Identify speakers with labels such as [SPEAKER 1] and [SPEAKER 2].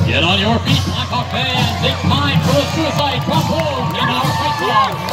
[SPEAKER 1] Get on your feet, Blackhawk fans. It's time for a suicide trombone in our fight song.